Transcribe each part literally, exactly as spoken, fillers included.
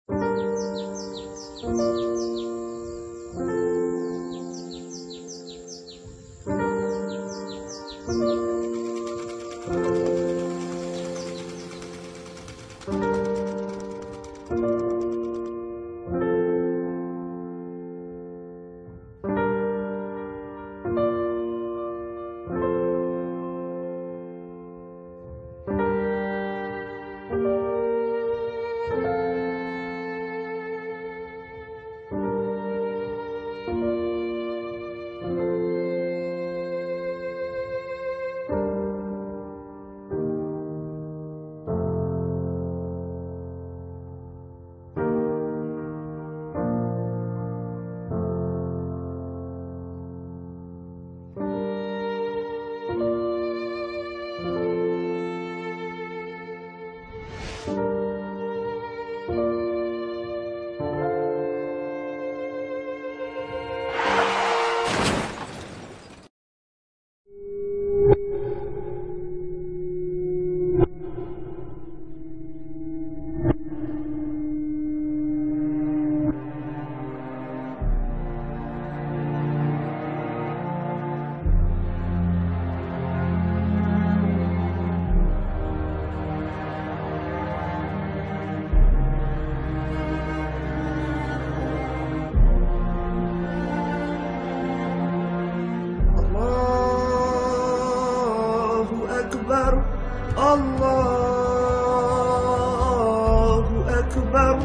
Allahu Akbar,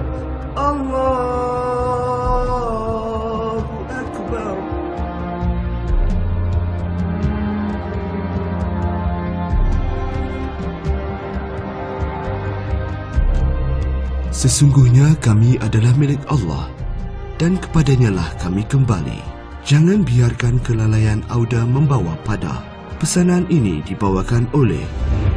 Allahu Akbar. Sesungguhnya kami adalah milik Allah dan kepadanya lah kami kembali. Jangan biarkan kelalaian Auda membawa pada. Pesanan ini dibawakan oleh